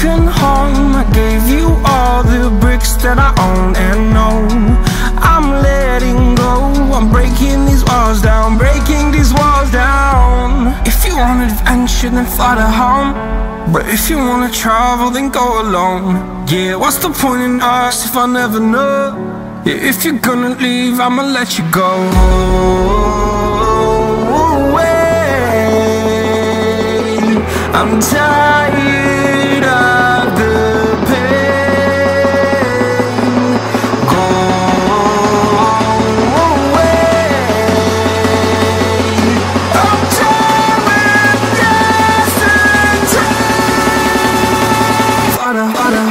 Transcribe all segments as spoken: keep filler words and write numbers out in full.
broken home. I gave you all the bricks that I own and know. I'm letting go, I'm breaking these walls down, breaking these walls down. If you want adventure, then fly to home. But if you wanna travel, then go alone. Yeah, what's the point in us if I never know? Yeah, if you're gonna leave, I'ma let you go. I'm tired of the pain. Go away. I'm tired of yesterday. Harder, harder.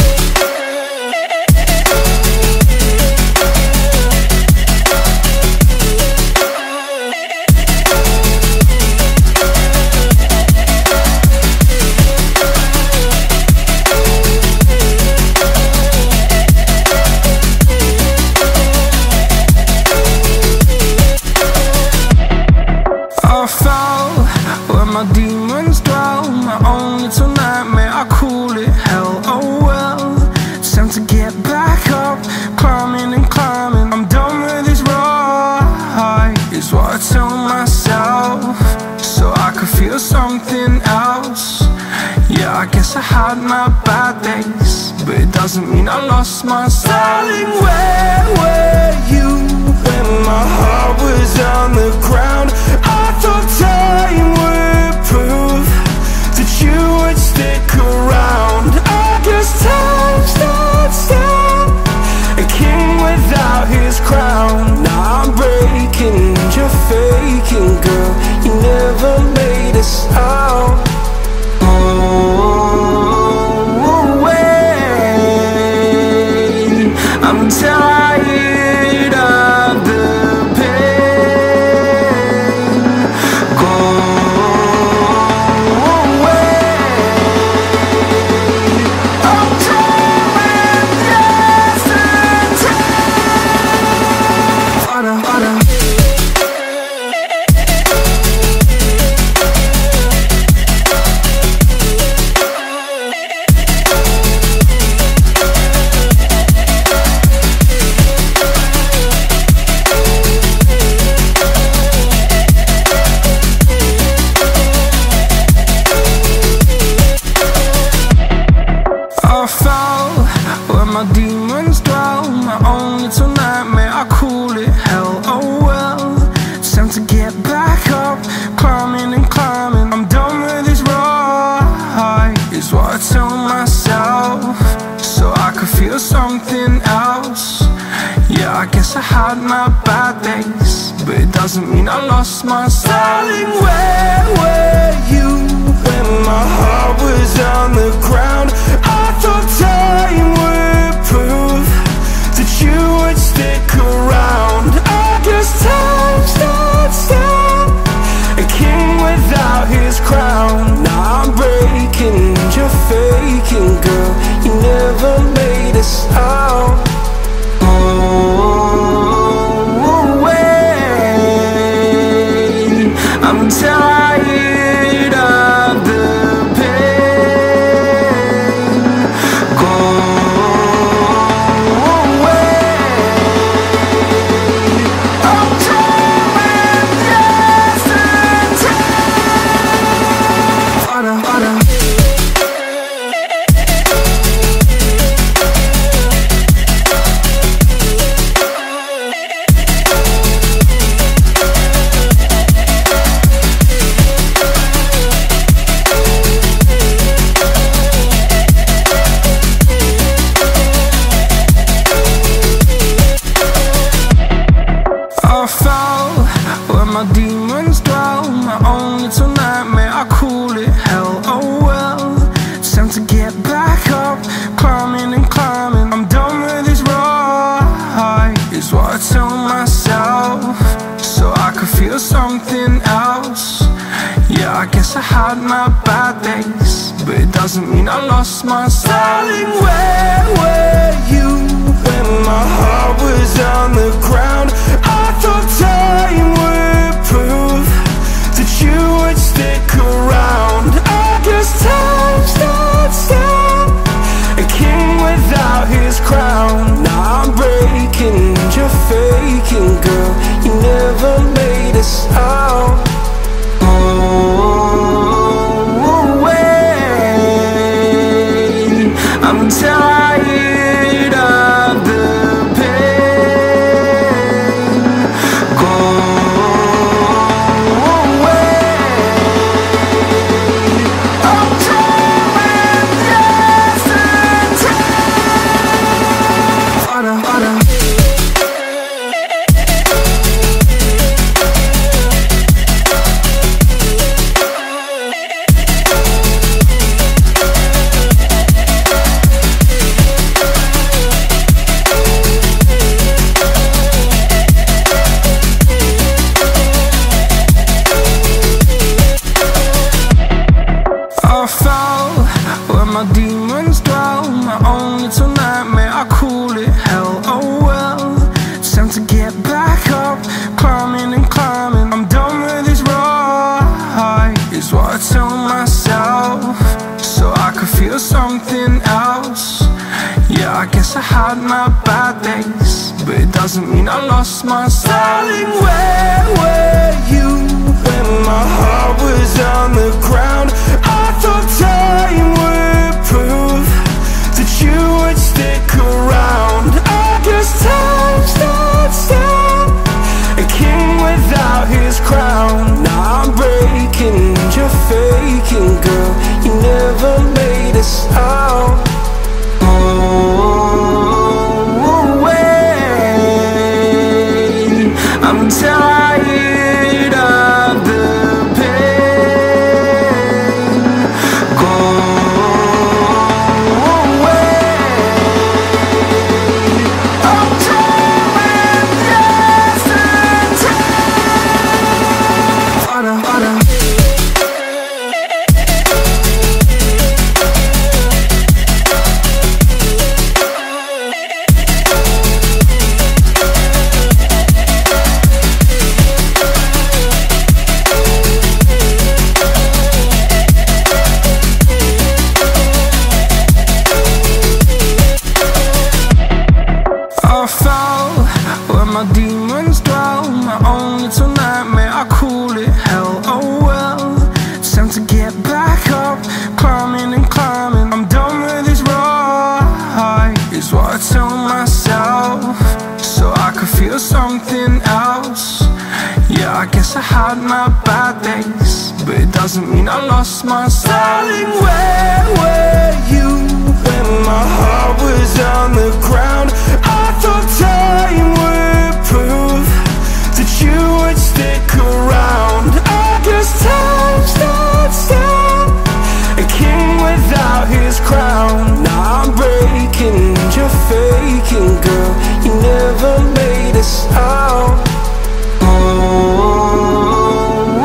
My demons dwell, my own little nightmare, I call it hell, oh well. It's time to get back up, climbing and climbing. I'm done with this ride, is what I tell myself, so I could feel something else. Yeah, I guess I had my bad days, but it doesn't mean I lost my style. Darling, where were you when my heart was on the ground? I thought time would prove that you would stick around. I guess time stood still, a king without his crown. Now I'm breaking and you're faking, girl. You never made a sound. Oh, wait, I'm tired of the pain. Go away. I'm tired of yesterday. Harder, harder. My demons dwell, my own little nightmare, I call it hell, oh well. It's time to get back up, climbing and climbing. I'm done with this ride, is what I tell myself, so I could feel something else. Yeah, I guess I had my bad days, but it doesn't mean I lost my style. Darling, where were you when my heart was on the ground? I thought time would prove that you would stick around. I guess time stood still, a king without his crown. Now I'm breaking and you're faking, girl. You never made a sound. Oh, wait, I'm tired of the pain. Go away. I'm tired of yesterday. Harder, harder. My demons dwell, my own little nightmare, I call it hell, oh well. It's time to get back up, climbing and climbing. I'm done with this ride, is what I tell myself, so I could feel something else. Yeah, I guess I had my bad days, but it doesn't mean I lost my style. Darling, where were you when my heart was on the ground? I thought time would prove that you would stick around. I guess time stood still, faking, girl. You never made a sound. Oh, wait, I'm tired of the pain. Go away. I'm doing yesterday. Harder, harder. I fell where my demons dwell. My own little nightmare, I call it hell. Oh well, it's time to get back up. Climbing and climbing, I'm done with this ride, is what I tell myself, so I could feel something else. Yeah, I guess I had my bad days, but it doesn't mean I lost my style. Darling, where were you when my heart was on the ground? I thought time would prove that you would stick around. I guess time stood still, a king without his crown. Now I'm breaking and you're faking, girl. You never made a sound. Oh, wait, I'm tired of the pain. Go away. I'm doing yesterday. Harder, harder. I fell where my demons dwell. My own little nightmare, I call it hell. Oh well, it's time to get back up. Climbing and climbing, I'm done with this ride, is what I tell myself, so I could feel something else. Yeah, I guess I had my bad days, but it doesn't mean I lost my style. Darling, where were you when my heart was on the ground? I thought time would prove that you would stick around. I guess time stood still, a king without his crown. Now I'm breaking and you're faking, girl. You never made a sound. Oh, wait, I'm tired of the pain. Go away. I'm doing yesterday. Harder, harder. I fell where my demons dwell. My own little nightmare, I call it hell. Oh well, it's time to get back up. Climbing and climbing, I'm done with this ride, is what I tell myself, so I could feel something else. Yeah, I guess I had my bad days, but it doesn't mean I lost my style. Oh, wait, I'm tired of the pain. Go away.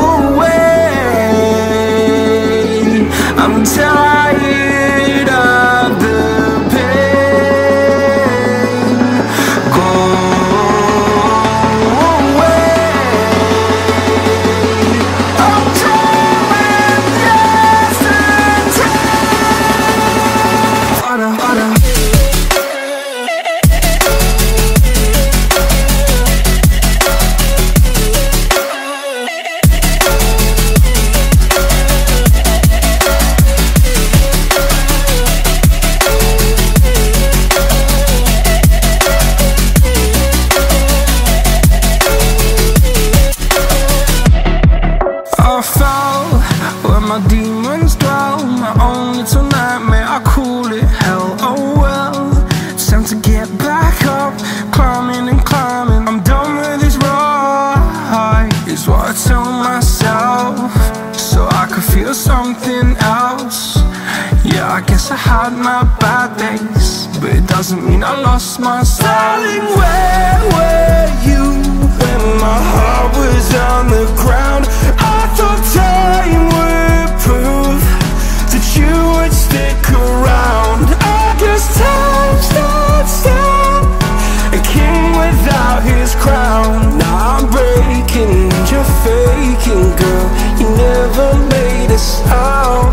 doesn't mean I lost my style. Darling, where were you when my heart was on the ground? I thought time would prove that you would stick around. I guess time stood still, a king without his crown. Now I'm breaking and you're faking, girl. You never made a sound.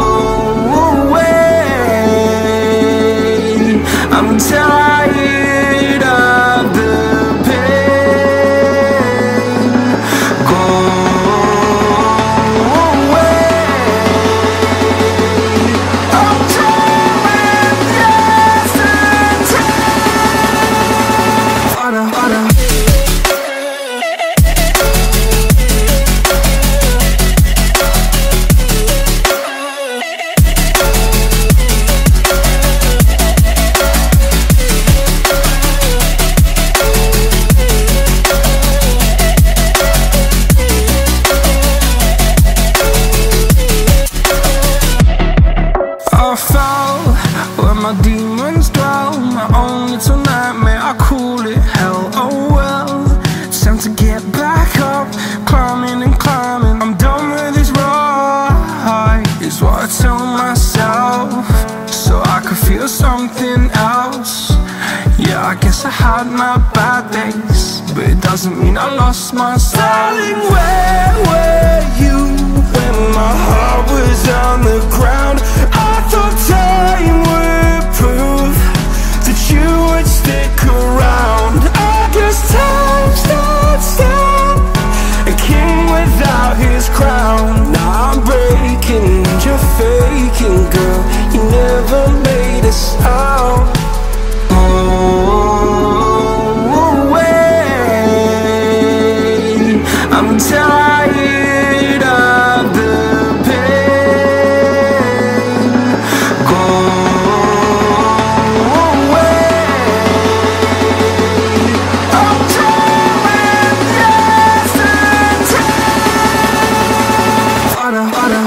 I'm tired demons dwell. My own little nightmare, I call it hell. Oh well, it's time to get back up, climbing and climbing. I'm done with this ride, is what I tell myself, so I could feel something else. Yeah, I guess I had my bad days, but it doesn't mean I lost myself. Darling, where were you when my heart was on the ground? I thought time would prove that you would stick around. I guess time stood still, a king without his crown. Now I'm breaking and you're faking, girl. You never made us out. I'm tired of the pain. Go away. I'm dreaming yesterday. Harder, harder.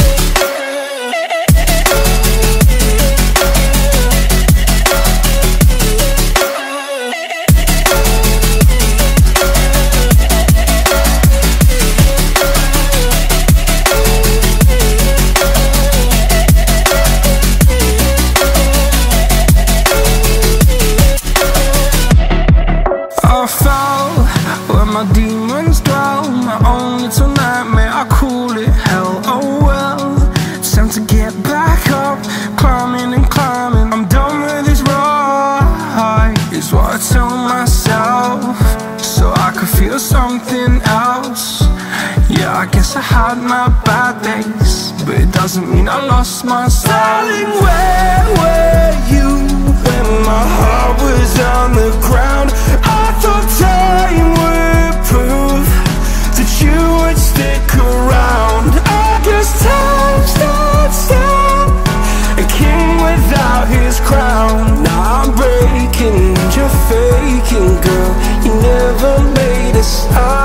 My demons dwell, my own little nightmare, I call it hell. Oh well, it's time to get back up, climbing and climbing. I'm done with this ride, is what I tell myself, so I could feel something else. Yeah, I guess I had my bad days, but it doesn't mean I lost myself. Darling, where were you when my heart was on the ground? I thought time would prove that you would stick around. I guess time stood still, a king without his crown. Now I'm breaking and you're faking, girl. You never made us out.